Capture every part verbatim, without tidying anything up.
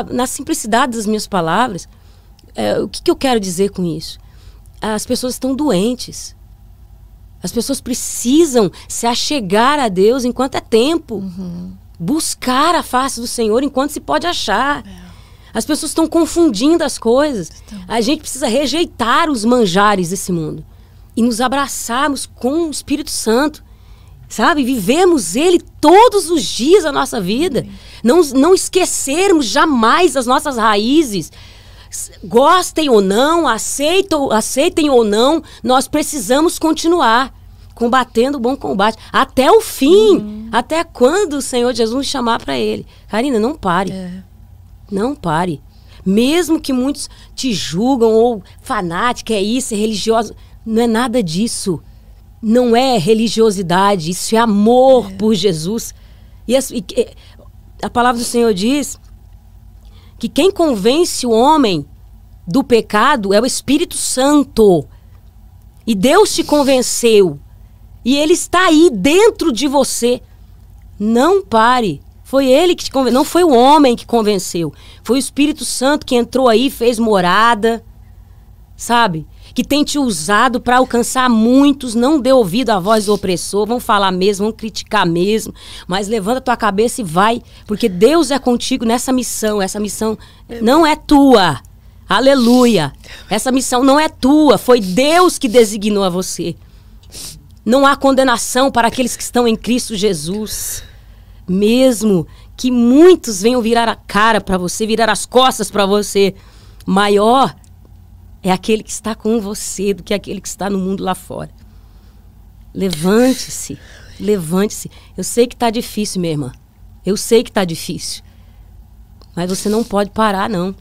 Na simplicidade das minhas palavras, é, o que, que eu quero dizer com isso? As pessoas estão doentes. As pessoas precisam se achegar a Deus enquanto é tempo. Uhum. Buscar a face do Senhor enquanto se pode achar. É. As pessoas estão confundindo as coisas. Então. A gente precisa rejeitar os manjares desse mundo e nos abraçarmos com o Espírito Santo. Sabe? Vivemos Ele todos os dias da nossa vida. Não, não esquecermos jamais as nossas raízes. Gostem ou não, aceitem, aceitem ou não, nós precisamos continuar combatendo o bom combate. Até o fim. Uhum. Até quando o Senhor Jesus nos chamar para Ele. Karina, não pare. É. Não pare. Mesmo que muitos te julgam ou fanática, é isso, é religioso. Não é nada disso. Não é religiosidade, isso é amor é. por Jesus. E a, e a palavra do Senhor diz que quem convence o homem do pecado é o Espírito Santo. E Deus te convenceu. E Ele está aí dentro de você. Não pare. Foi Ele que te convenceu. Não foi o homem que convenceu. Foi o Espírito Santo que entrou aí, fez morada. Sabe? Que tem te usado para alcançar muitos. Não dê ouvido à voz do opressor. Vão falar mesmo, vão criticar mesmo. Mas levanta a tua cabeça e vai. Porque Deus é contigo nessa missão. Essa missão não é tua. Aleluia. Essa missão não é tua. Foi Deus que designou a você. Não há condenação para aqueles que estão em Cristo Jesus. Mesmo que muitos venham virar a cara para você, virar as costas para você, maior é aquele que está com você do que aquele que está no mundo lá fora. Levante-se, levante-se. Eu sei que está difícil, minha irmã. Eu sei que está difícil. Mas você não pode parar, não.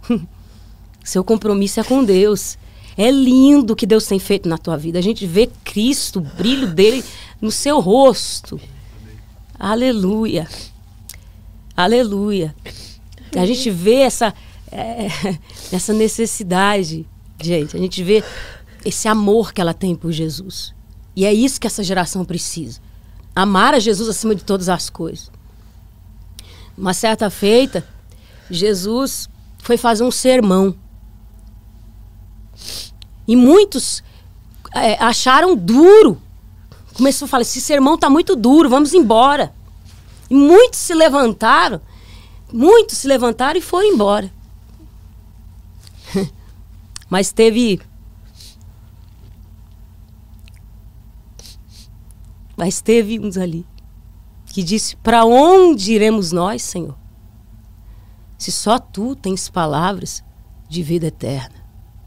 Seu compromisso é com Deus. É lindo o que Deus tem feito na tua vida. A gente vê Cristo, o brilho dele no seu rosto. Aleluia. Aleluia. A gente vê essa, é, essa necessidade, gente. A gente vê esse amor que ela tem por Jesus. E é isso que essa geração precisa. Amar a Jesus acima de todas as coisas. Uma certa feita, Jesus foi fazer um sermão. E muitos é, acharam duro. Começou a falar, esse sermão está muito duro, vamos embora. E muitos se levantaram, muitos se levantaram e foram embora. Mas teve... Mas teve uns ali que disse, para onde iremos nós, Senhor? Se só Tu tens palavras de vida eterna.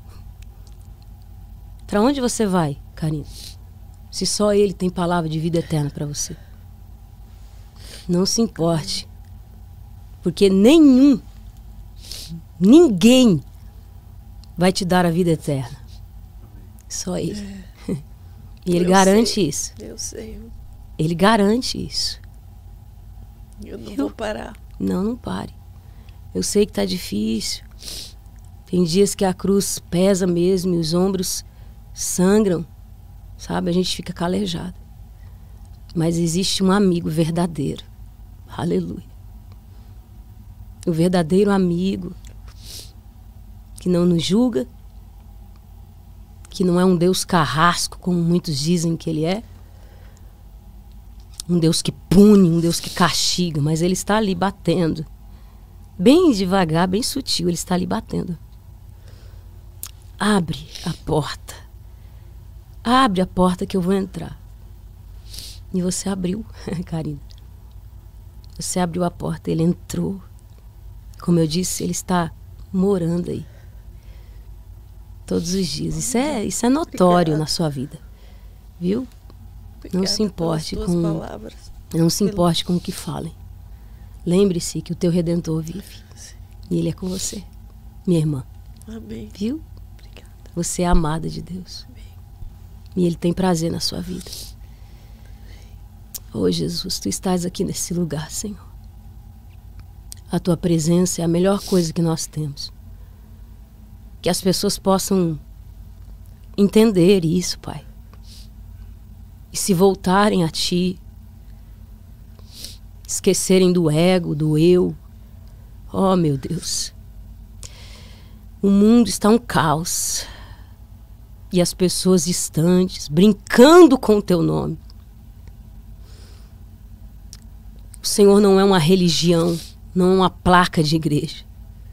Para onde você vai, Karina? Se só Ele tem palavra de vida eterna para você. Não se importe. Porque nenhum, ninguém vai te dar a vida eterna. Só Ele. É. E Ele eu garante sei. isso. Eu sei. Ele garante isso. Eu não eu... vou parar. Não, não pare. Eu sei que está difícil. Tem dias que a cruz pesa mesmo e os ombros sangram, sabe? A gente fica calejado. Mas existe um amigo verdadeiro. Aleluia. O verdadeiro amigo que não nos julga, que não é um Deus carrasco, como muitos dizem que Ele é. Um Deus que pune, um Deus que castiga, mas Ele está ali batendo. Bem devagar, bem sutil, Ele está ali batendo. Abre a porta. Abre a porta que eu vou entrar. E você abriu, Karina. Você abriu a porta, Ele entrou. Como eu disse, Ele está morando aí. Todos os dias. Isso é, isso é notório Obrigada. Na sua vida. Viu? Obrigada, não se importe com palavras. Não se importe com o que falem. Lembre-se que o teu Redentor vive. Sim. E Ele é com você, minha irmã. Amém. Viu? Obrigada. Você é amada de Deus. Amém. E Ele tem prazer na sua vida. Oh, Jesus, Tu estás aqui nesse lugar, Senhor. A Tua presença é a melhor coisa que nós temos. Que as pessoas possam entender isso, Pai. E se voltarem a Ti. Esquecerem do ego, do eu. Oh, meu Deus. O mundo está um caos. E as pessoas distantes, brincando com o teu nome. O Senhor não é uma religião, não é uma placa de igreja.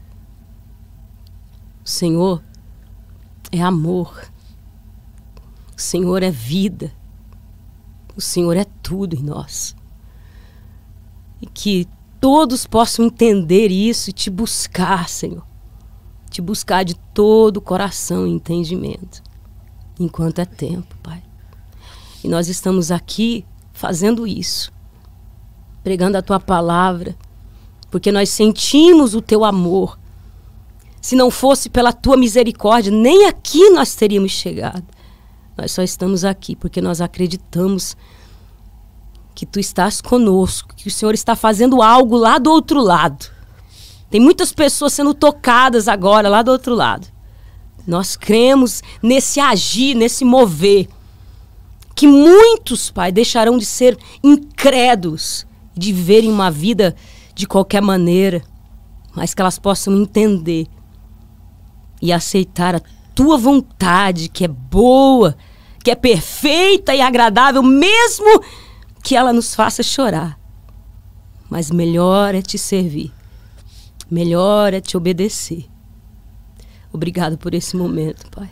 O Senhor é amor. O Senhor é vida. O Senhor é tudo em nós. E que todos possam entender isso e te buscar, Senhor. Te buscar de todo o coração e entendimento. Enquanto é tempo, Pai. E nós estamos aqui fazendo isso. Pregando a Tua palavra. Porque nós sentimos o Teu amor. Se não fosse pela Tua misericórdia, nem aqui nós teríamos chegado. Nós só estamos aqui porque nós acreditamos que Tu estás conosco, que o Senhor está fazendo algo lá do outro lado. Tem muitas pessoas sendo tocadas agora lá do outro lado. Nós cremos nesse agir, nesse mover. Que muitos, Pai, deixarão de ser incrédulos, de viverem uma vida de qualquer maneira, mas que elas possam entender e aceitar a Tua vontade, que é boa, que é perfeita e agradável, mesmo que ela nos faça chorar. Mas melhor é te servir, melhor é te obedecer. Obrigado por esse momento, Pai.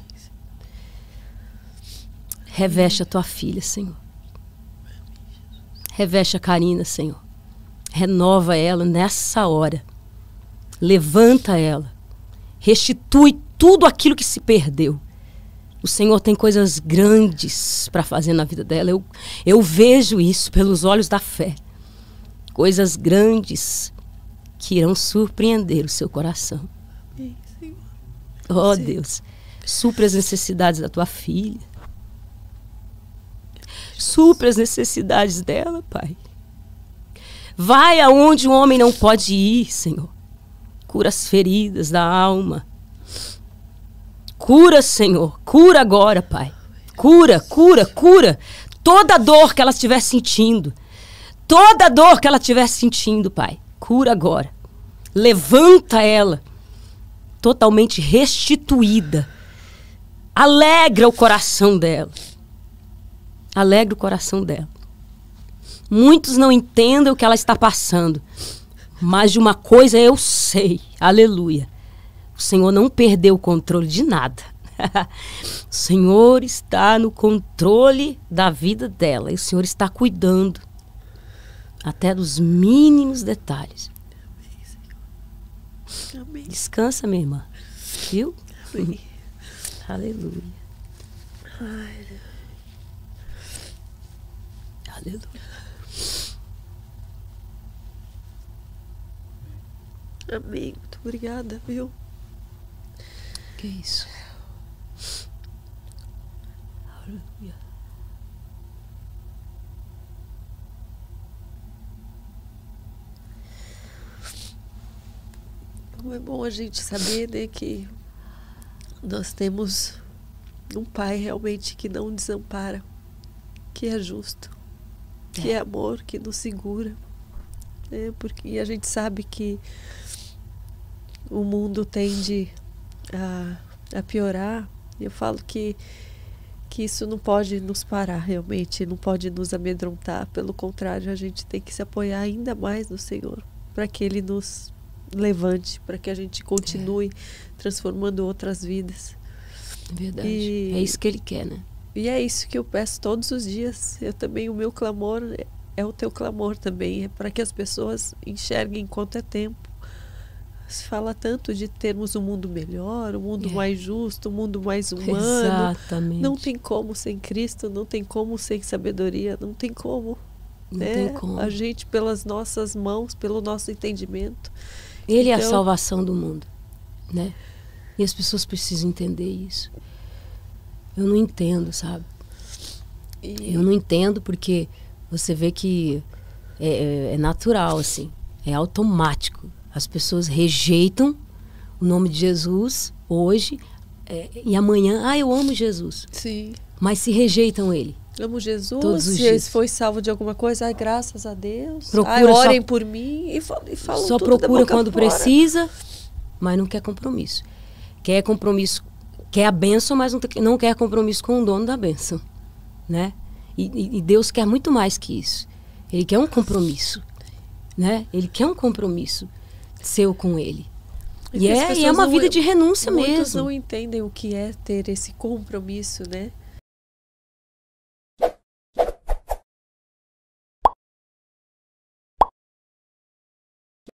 Reveste a Tua filha, Senhor. Reveste a Karina, Senhor. Renova ela nessa hora. Levanta ela. Restitui tudo aquilo que se perdeu. O Senhor tem coisas grandes para fazer na vida dela. Eu, eu vejo isso pelos olhos da fé. Coisas grandes que irão surpreender o seu coração. Amém, Senhor. Oh, Sim. Deus, supra as necessidades da Tua filha. Supra as necessidades dela, Pai. Vai aonde o homem não pode ir, Senhor. Cura as feridas da alma. Cura, Senhor. Cura agora, Pai. Cura, cura, cura. Toda dor que ela estiver sentindo. Toda dor que ela estiver sentindo, Pai. Cura agora. Levanta ela. Totalmente restituída. Alegra o coração dela. Alegra o coração dela. Muitos não entendem o que ela está passando. Mas de uma coisa eu sei. Aleluia. O Senhor não perdeu o controle de nada. O Senhor está no controle da vida dela. E o Senhor está cuidando. Até dos mínimos detalhes. Amém. Descansa, minha irmã. Viu? Amém. Aleluia. Ai, Aleluia. amém. Muito obrigada, viu? Que isso? Aleluia. Como é bom a gente saber, né, que nós temos um Pai realmente que não desampara, que é justo, que é, é amor, que nos segura. Né, porque a gente sabe que o mundo tende a, a piorar. Eu falo que, que isso não pode nos parar realmente, não pode nos amedrontar. Pelo contrário, a gente tem que se apoiar ainda mais no Senhor, para que Ele nos levante, para que a gente continue é. transformando outras vidas. Verdade. E, é isso que Ele quer, né? E é isso que eu peço todos os dias. Eu também, o meu clamor é, é o teu clamor também, é para que as pessoas enxerguem quanto é tempo. Se fala tanto de termos um mundo melhor, um mundo é. mais justo, um mundo mais humano. Exatamente. Não tem como sem Cristo, não tem como sem sabedoria, não tem como. Não né? tem como. A gente, pelas nossas mãos, pelo nosso entendimento. Ele então, é a então, salvação do mundo, né? E as pessoas precisam entender isso. Eu não entendo, sabe? E... Eu não entendo porque você vê que é, é natural, assim. É automático. As pessoas rejeitam o nome de Jesus hoje é, e amanhã, ah, eu amo Jesus. Sim. Mas se rejeitam Ele, amo Jesus, Todos os se dias. foi salvo de alguma coisa, ai, graças a Deus. Procura Ai, orem só- por mim e, fa- e falam Só tudo da procura boca quando fora. precisa, mas não quer compromisso. Quer compromisso, quer a bênção, mas não, te- não quer compromisso com o dono da bênção, né? E, e- e Deus quer muito mais que isso. Ele quer um compromisso, né? Ele quer um compromisso seu com Ele. É E que as é, e é pessoas uma não- vida de renúncia Muitos mesmo. não entendem o que é ter esse compromisso, né?